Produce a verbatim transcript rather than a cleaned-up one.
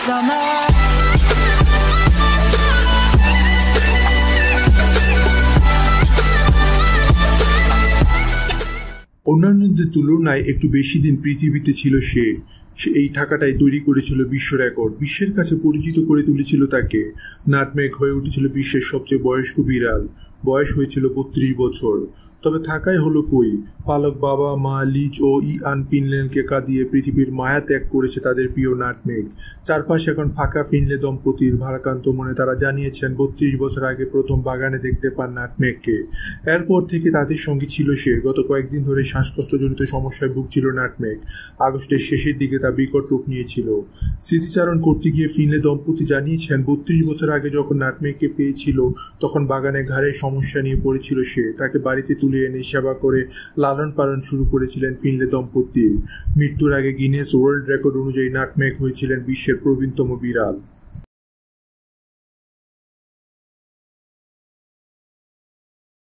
summer. অন্যান্যদের তুলনায় একটু বেশি দিন পৃথিবীতে ছিল সে সে এই থাকাটাই তৈরি করেছিল বিশ্ব রেকর্ড। বিশ্বের কাছে পরিচিত করে তুলেছিল তাকে। নাটমেগ হয়ে উঠেছিল বিশ্বের সবচেয়ে বয়স্ক বিড়াল। বয়স হয়েছিল বত্রিশ বছর। তবে থাকাই হলো কই। পালক বাবা মা লিচ ও ইয়ান ফিনল্যান্ডকে কাঁদিয়ে পৃথিবীর মায়া ত্যাগ করেছে তাদের প্রিয় নাটমেগ। চারপাশে এখন ফাঁকা। ফিনলে দম্পতির ভারাক্রান্ত মনে তারা জানিয়েছেন বত্রিশ বছর আগে প্রথম বাগানে দেখতে পান নাটমেগকে। এরপর থেকে তাদের সঙ্গে ছিল সে। গত কয়েকদিন ধরে শ্বাসকষ্টজনিত সমস্যায় ভুগছিল নাটমেগ। আগস্টের শেষের দিকে তা বিকট রূপ নিয়েছিল। স্মৃতিচারণ করতে গিয়ে ফিনলে দম্পতি জানিয়েছেন বত্রিশ বছর আগে যখন নাটমেগকে পেয়েছিল তখন বাগানে ঘাড়ের সমস্যা নিয়ে পড়েছিল সে। তাকে বাড়িতে তুলে এনে সেবা করে লালন পালন শুরু করেছিলেন ফিনলে দম্পতি। মৃত্যুর আগে গিনেস ওয়ার্ল্ড রেকর্ড অনুযায়ী নাটমেগ হয়েছিলেন বিশ্বের প্রবীণতম বিড়াল।